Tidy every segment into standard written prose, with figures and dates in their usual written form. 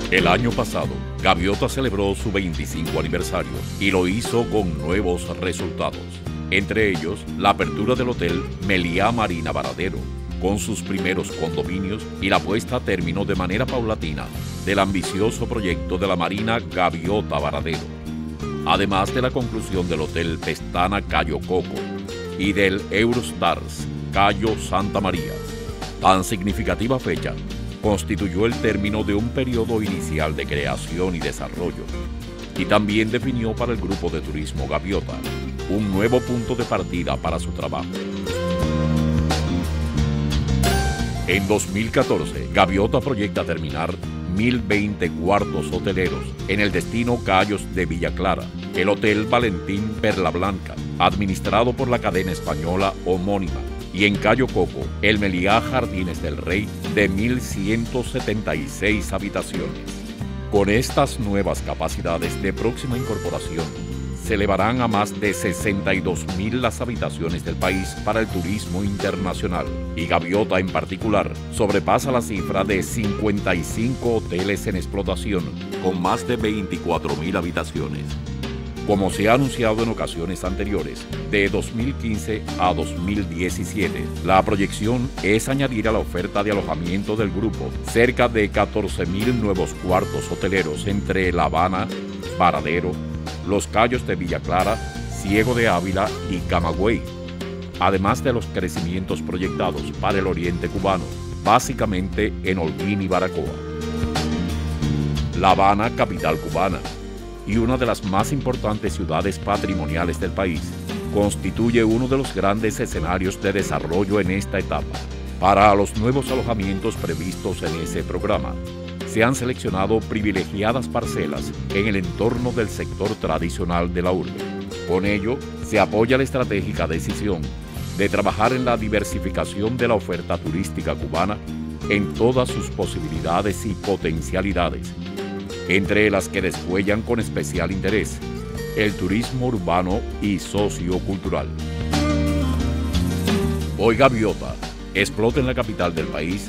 El año pasado, Gaviota celebró su 25 aniversario y lo hizo con nuevos resultados. Entre ellos, la apertura del Hotel Meliá Marina Varadero, con sus primeros condominios y la puesta a término de manera paulatina del ambicioso proyecto de la Marina Gaviota Varadero, además de la conclusión del Hotel Pestana Cayo Coco y del Eurostars Cayo Santa María. Tan significativa fecha constituyó el término de un periodo inicial de creación y desarrollo y también definió para el Grupo de Turismo Gaviota un nuevo punto de partida para su trabajo. En 2014, Gaviota proyecta terminar 1.020 cuartos hoteleros en el destino Cayos de Villa Clara, el Hotel Valentín Perla Blanca, administrado por la cadena española homónima, y en Cayo Coco, el Meliá Jardines del Rey, de 1.176 habitaciones. Con estas nuevas capacidades de próxima incorporación, se elevarán a más de 62.000 las habitaciones del país para el turismo internacional, y Gaviota en particular sobrepasa la cifra de 55 hoteles en explotación, con más de 24.000 habitaciones. Como se ha anunciado en ocasiones anteriores, de 2015 a 2017, la proyección es añadir a la oferta de alojamiento del grupo cerca de 14.000 nuevos cuartos hoteleros entre La Habana, Varadero, Los Cayos de Villa Clara, Ciego de Ávila y Camagüey, además de los crecimientos proyectados para el oriente cubano, básicamente en Holguín y Baracoa. La Habana, capital cubana, y una de las más importantes ciudades patrimoniales del país, constituye uno de los grandes escenarios de desarrollo en esta etapa. Para los nuevos alojamientos previstos en ese programa, se han seleccionado privilegiadas parcelas en el entorno del sector tradicional de la urbe. Con ello, se apoya la estratégica decisión de trabajar en la diversificación de la oferta turística cubana en todas sus posibilidades y potencialidades, entre las que descuellan con especial interés el turismo urbano y sociocultural. Hoy Gaviota explota en la capital del país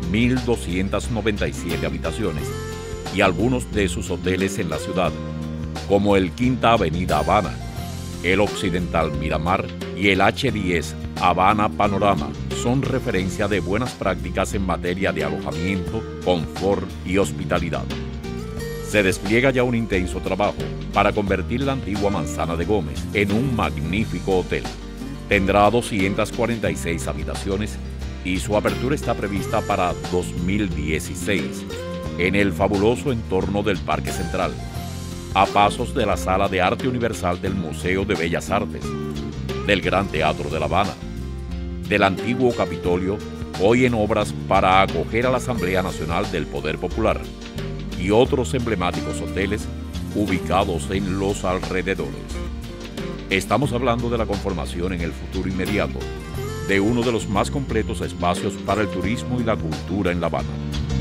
1.297 habitaciones y algunos de sus hoteles en la ciudad, como el Quinta Avenida Habana, el Occidental Miramar y el H10 Habana Panorama, son referencia de buenas prácticas en materia de alojamiento, confort y hospitalidad. Se despliega ya un intenso trabajo para convertir la antigua Manzana de Gómez en un magnífico hotel. Tendrá 246 habitaciones y su apertura está prevista para 2016 en el fabuloso entorno del Parque Central, a pasos de la Sala de Arte Universal del Museo de Bellas Artes, del Gran Teatro de La Habana, del antiguo Capitolio, hoy en obras para acoger a la Asamblea Nacional del Poder Popular, y otros emblemáticos hoteles ubicados en los alrededores. Estamos hablando de la conformación en el futuro inmediato de uno de los más completos espacios para el turismo y la cultura en La Habana.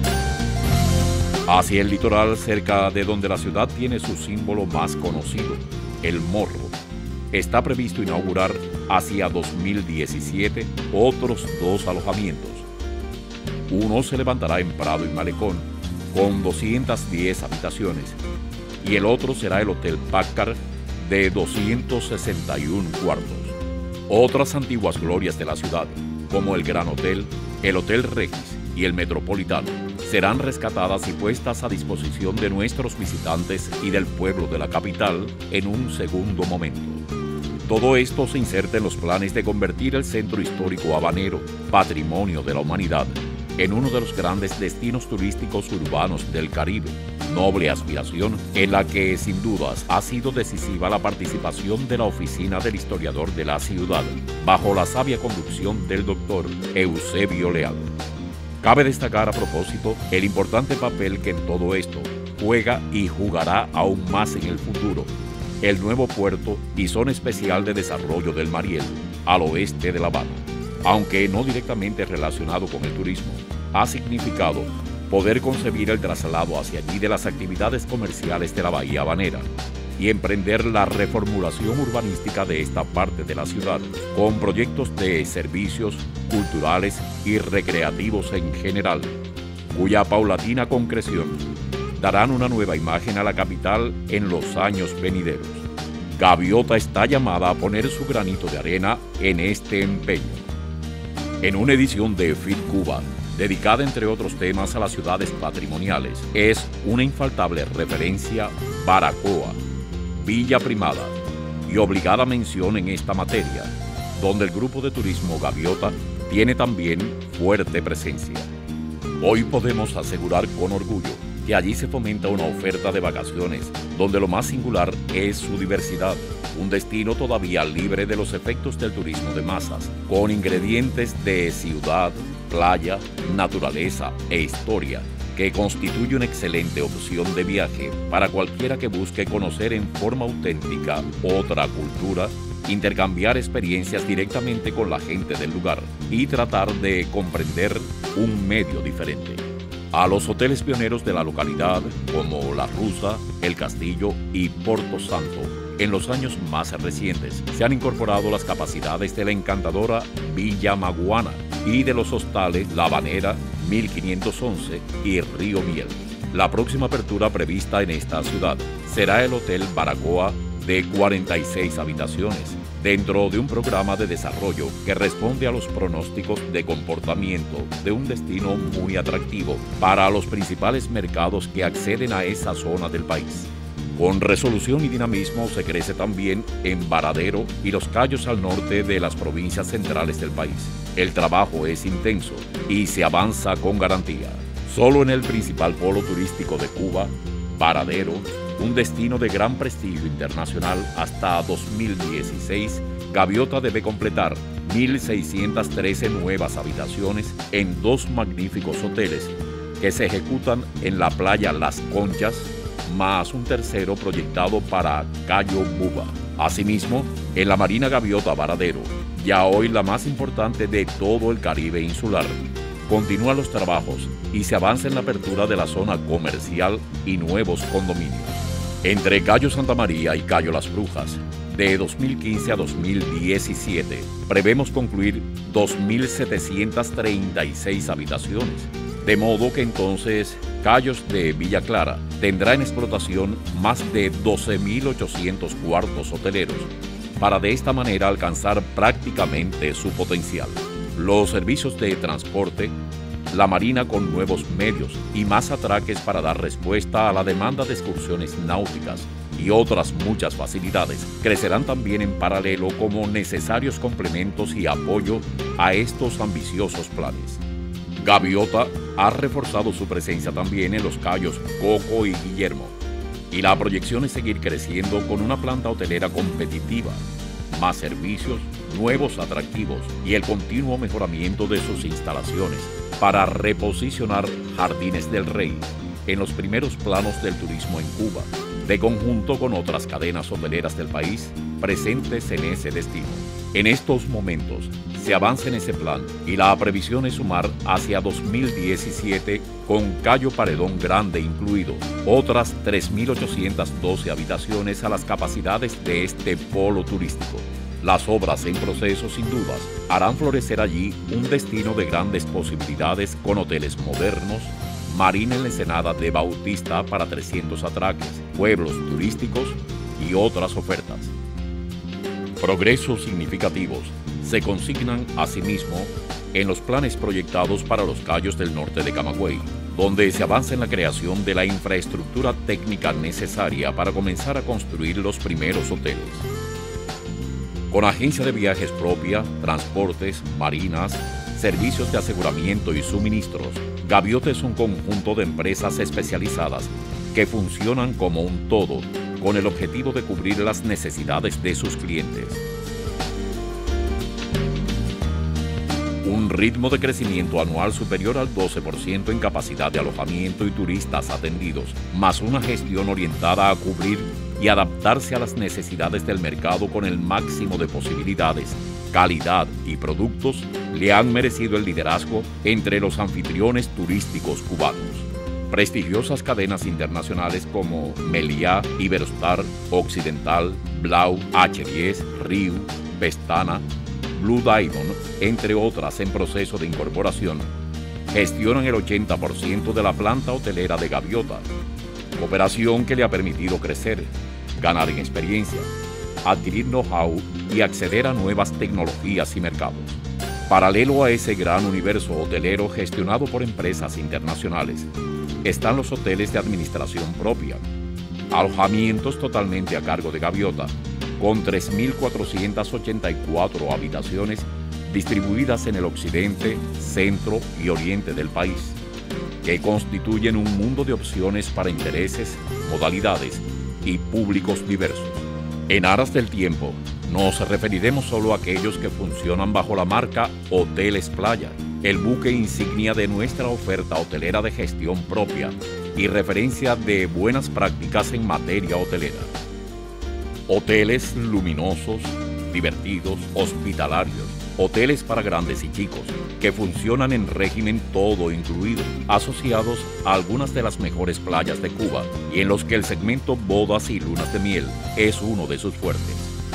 Hacia el litoral, cerca de donde la ciudad tiene su símbolo más conocido, el Morro, está previsto inaugurar hacia 2017 otros 2 alojamientos. Uno se levantará en Prado y Malecón, con 210 habitaciones, y el otro será el Hotel Packard, de 261 cuartos. Otras antiguas glorias de la ciudad, como el Gran Hotel, el Hotel Regis y el Metropolitano, serán rescatadas y puestas a disposición de nuestros visitantes y del pueblo de la capital en un segundo momento. Todo esto se inserta en los planes de convertir el centro histórico habanero, patrimonio de la humanidad, en uno de los grandes destinos turísticos urbanos del Caribe, noble aspiración en la que sin dudas ha sido decisiva la participación de la Oficina del Historiador de la Ciudad, bajo la sabia conducción del doctor Eusebio Leal. Cabe destacar a propósito el importante papel que en todo esto juega y jugará aún más en el futuro el nuevo puerto y zona especial de desarrollo del Mariel, al oeste de La Habana. Aunque no directamente relacionado con el turismo, ha significado poder concebir el traslado hacia allí de las actividades comerciales de la Bahía Habanera y emprender la reformulación urbanística de esta parte de la ciudad, con proyectos de servicios, culturales y recreativos en general, cuya paulatina concreción darán una nueva imagen a la capital en los años venideros. Gaviota está llamada a poner su granito de arena en este empeño. En una edición de Fit Cuba, dedicada entre otros temas a las ciudades patrimoniales, es una infaltable referencia Baracoa, Villa Primada, y obligada mención en esta materia, donde el grupo de turismo Gaviota tiene también fuerte presencia. Hoy podemos asegurar con orgullo que allí se fomenta una oferta de vacaciones donde lo más singular es su diversidad, un destino todavía libre de los efectos del turismo de masas, con ingredientes de ciudad, playa, naturaleza e historia, que constituye una excelente opción de viaje para cualquiera que busque conocer en forma auténtica otra cultura, intercambiar experiencias directamente con la gente del lugar y tratar de comprender un medio diferente. A los hoteles pioneros de la localidad, como La Rusa, El Castillo y Porto Santo, en los años más recientes se han incorporado las capacidades de la encantadora Villa Maguana y de los hostales La Habanera, 1511 y Río Miel. La próxima apertura prevista en esta ciudad será el Hotel Baracoa, de 46 habitaciones, dentro de un programa de desarrollo que responde a los pronósticos de comportamiento de un destino muy atractivo para los principales mercados que acceden a esa zona del país. Con resolución y dinamismo se crece también en Varadero y Los Cayos al norte de las provincias centrales del país. El trabajo es intenso y se avanza con garantía. Solo en el principal polo turístico de Cuba, Varadero, un destino de gran prestigio internacional, hasta 2016, Gaviota debe completar 1.613 nuevas habitaciones en 2 magníficos hoteles que se ejecutan en la playa Las Conchas, más un tercero proyectado para Cayo Buba. Asimismo, en la Marina Gaviota Varadero, ya hoy la más importante de todo el Caribe insular, continúan los trabajos y se avanza en la apertura de la zona comercial y nuevos condominios. Entre Cayo Santa María y Cayo Las Brujas, de 2015 a 2017, prevemos concluir 2.736 habitaciones, de modo que entonces Cayos de Villa Clara tendrá en explotación más de 12.800 cuartos hoteleros, para de esta manera alcanzar prácticamente su potencial. Los servicios de transporte, la Marina con nuevos medios y más atraques para dar respuesta a la demanda de excursiones náuticas y otras muchas facilidades crecerán también en paralelo como necesarios complementos y apoyo a estos ambiciosos planes. Gaviota ha reforzado su presencia también en los Cayos Coco y Guillermo, y la proyección es seguir creciendo con una planta hotelera competitiva, más servicios, nuevos atractivos y el continuo mejoramiento de sus instalaciones para reposicionar Jardines del Rey en los primeros planos del turismo en Cuba, de conjunto con otras cadenas hoteleras del país presentes en ese destino. En estos momentos se avanza en ese plan y la previsión es sumar hacia 2017, con Cayo Paredón Grande incluido, otras 3.812 habitaciones a las capacidades de este polo turístico. Las obras en proceso, sin dudas, harán florecer allí un destino de grandes posibilidades con hoteles modernos, Marina en la Ensenada de Bautista para 300 atraques, pueblos turísticos y otras ofertas. Progresos significativos se consignan asimismo en los planes proyectados para los Cayos del norte de Camagüey, donde se avanza en la creación de la infraestructura técnica necesaria para comenzar a construir los primeros hoteles. Con agencia de viajes propia, transportes, marinas, servicios de aseguramiento y suministros, Gaviota es un conjunto de empresas especializadas que funcionan como un todo con el objetivo de cubrir las necesidades de sus clientes. Un ritmo de crecimiento anual superior al 12% en capacidad de alojamiento y turistas atendidos, más una gestión orientada a cubrir y adaptarse a las necesidades del mercado con el máximo de posibilidades, calidad y productos, le han merecido el liderazgo entre los anfitriones turísticos cubanos. Prestigiosas cadenas internacionales como Meliá, Iberostar, Occidental, Blau, H10, Riu, Vestana, Blue Diamond, entre otras en proceso de incorporación, gestionan el 80% de la planta hotelera de Gaviota, cooperación que le ha permitido crecer, ganar en experiencia, adquirir know-how y acceder a nuevas tecnologías y mercados. Paralelo a ese gran universo hotelero gestionado por empresas internacionales, están los hoteles de administración propia, alojamientos totalmente a cargo de Gaviota, con 3.484 habitaciones distribuidas en el occidente, centro y oriente del país, que constituyen un mundo de opciones para intereses, modalidades y públicos diversos. En aras del tiempo, nos referiremos solo a aquellos que funcionan bajo la marca Hoteles Playa, el buque insignia de nuestra oferta hotelera de gestión propia y referencia de buenas prácticas en materia hotelera. Hoteles luminosos, divertidos, hospitalarios, hoteles para grandes y chicos, que funcionan en régimen todo incluido, asociados a algunas de las mejores playas de Cuba y en los que el segmento bodas y lunas de miel es uno de sus fuertes.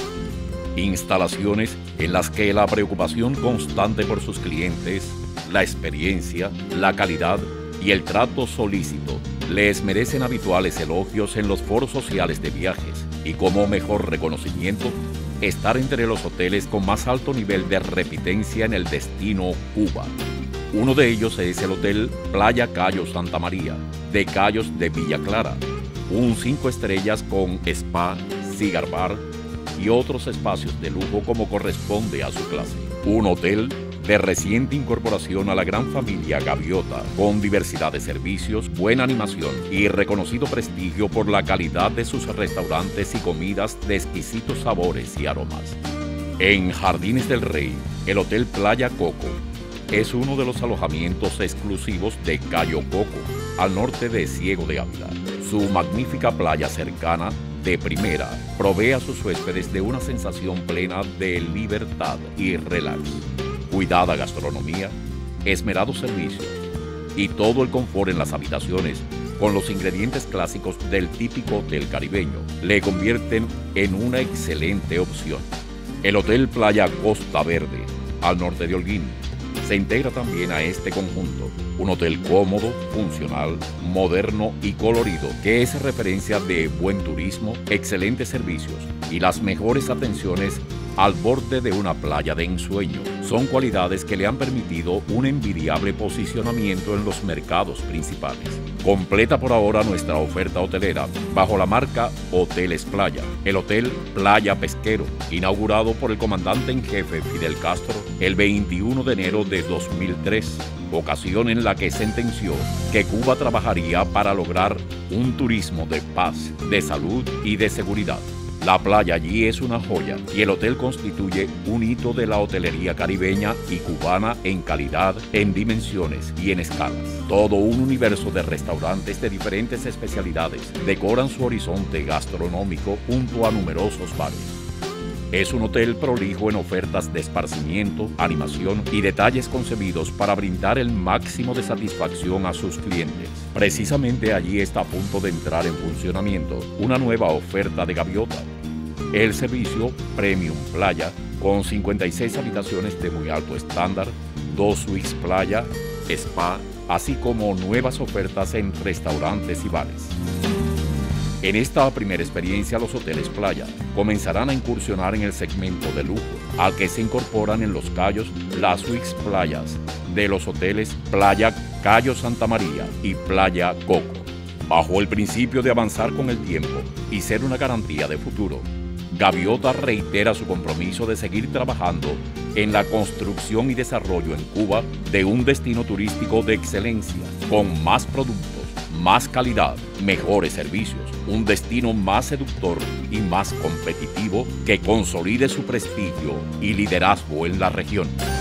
Instalaciones en las que la preocupación constante por sus clientes, la experiencia, la calidad y el trato solícito les merecen habituales elogios en los foros sociales de viajes y como mejor reconocimiento, estar entre los hoteles con más alto nivel de repitencia en el destino Cuba. Uno de ellos es el Hotel Playa Cayo Santa María, de Cayos de Villa Clara, un 5 estrellas con spa, cigar bar y otros espacios de lujo como corresponde a su clase. Un hotel de reciente incorporación a la gran familia Gaviota, con diversidad de servicios, buena animación y reconocido prestigio por la calidad de sus restaurantes y comidas de exquisitos sabores y aromas. En Jardines del Rey, el Hotel Playa Coco es uno de los alojamientos exclusivos de Cayo Coco, al norte de Ciego de Ávila. Su magnífica playa cercana, de primera, provee a sus huéspedes de una sensación plena de libertad y relax. Cuidada gastronomía, esmerados servicios y todo el confort en las habitaciones con los ingredientes clásicos del típico hotel caribeño le convierten en una excelente opción. El Hotel Playa Costa Verde, al norte de Holguín, se integra también a este conjunto. Un hotel cómodo, funcional, moderno y colorido que es referencia de buen turismo, excelentes servicios y las mejores atenciones al borde de una playa de ensueño. Son cualidades que le han permitido un envidiable posicionamiento en los mercados principales. Completa por ahora nuestra oferta hotelera bajo la marca Hoteles Playa, el Hotel Playa Pesquero, inaugurado por el comandante en jefe Fidel Castro el 21 de enero de 2003, ocasión en la que sentenció que Cuba trabajaría para lograr un turismo de paz, de salud y de seguridad. La playa allí es una joya y el hotel constituye un hito de la hotelería caribeña y cubana en calidad, en dimensiones y en escalas. Todo un universo de restaurantes de diferentes especialidades decoran su horizonte gastronómico junto a numerosos bares. Es un hotel prolijo en ofertas de esparcimiento, animación y detalles concebidos para brindar el máximo de satisfacción a sus clientes. Precisamente allí está a punto de entrar en funcionamiento una nueva oferta de Gaviota, el servicio Premium Playa, con 56 habitaciones de muy alto estándar, 2 suites playa, spa, así como nuevas ofertas en restaurantes y bares. En esta primera experiencia, los hoteles playa comenzarán a incursionar en el segmento de lujo, al que se incorporan en Los Cayos las suites playas de los hoteles Playa Cayo Santa María y Playa Coco. Bajo el principio de avanzar con el tiempo y ser una garantía de futuro, Gaviota reitera su compromiso de seguir trabajando en la construcción y desarrollo en Cuba de un destino turístico de excelencia, con más productos, más calidad, mejores servicios, un destino más seductor y más competitivo que consolide su prestigio y liderazgo en la región.